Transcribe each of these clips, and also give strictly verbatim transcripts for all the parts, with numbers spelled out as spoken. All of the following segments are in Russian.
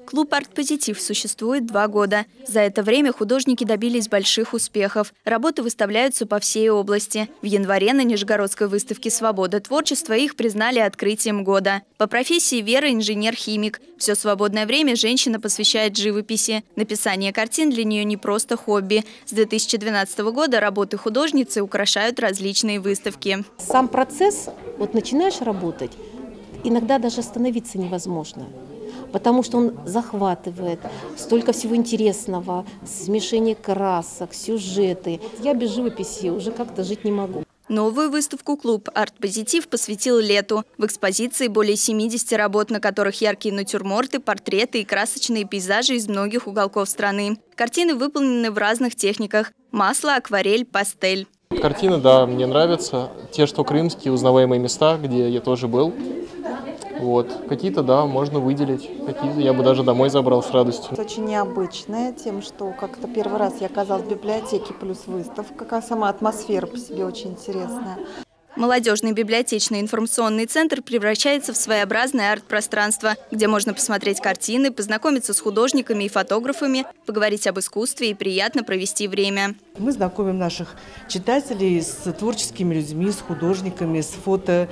Клуб «Арт-Позитив» существует два года. За это время художники добились больших успехов. Работы выставляются по всей области. В январе на Нижегородской выставке «Свобода творчества» их признали открытием года. По профессии Вера – инженер-химик. Все свободное время женщина посвящает живописи. Написание картин для нее не просто хобби. С две тысячи двенадцатого года работы художницы украшают различные выставки. Сам процесс, вот начинаешь работать, иногда даже остановиться невозможно. Потому что он захватывает, столько всего интересного, смешение красок, сюжеты. Я без живописи уже как-то жить не могу. Новую выставку клуб «Арт-Позитив» посвятил лету. В экспозиции более семидесяти работ, на которых яркие натюрморты, портреты и красочные пейзажи из многих уголков страны. Картины выполнены в разных техниках – масло, акварель, пастель. Картины, да, мне нравятся. Те, что крымские, узнаваемые места, где я тоже был. Вот. Какие-то, да, можно выделить, какие-то я бы даже домой забрал с радостью. Очень необычная тем, что как-то первый раз я оказалась в библиотеке плюс выставка, как сама атмосфера по себе очень интересная. Молодежный библиотечный информационный центр превращается в своеобразное арт-пространство, где можно посмотреть картины, познакомиться с художниками и фотографами, поговорить об искусстве и приятно провести время. Мы знакомим наших читателей с творческими людьми, с художниками, с фото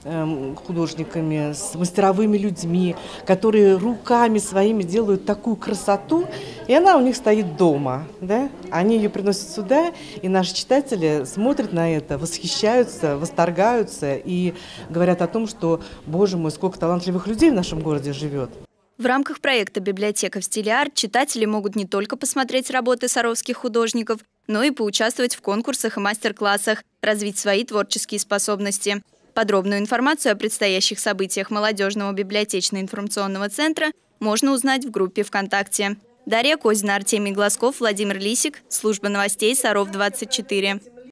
художниками, с мастеровыми людьми, которые руками своими делают такую красоту, и она у них стоит дома. Да? Они ее приносят сюда, и наши читатели смотрят на это, восхищаются, восторгаются и говорят о том, что, боже мой, сколько талантливых людей в нашем городе живет. В рамках проекта «Библиотека в стиле арт» читатели могут не только посмотреть работы саровских художников, но и поучаствовать в конкурсах и мастер-классах, развить свои творческие способности. Подробную информацию о предстоящих событиях молодежного библиотечно-информационного центра можно узнать в группе ВКонтакте. Дарья Козина, Артемий Глазков, Владимир Лисик. Служба новостей Саров двадцать четыре.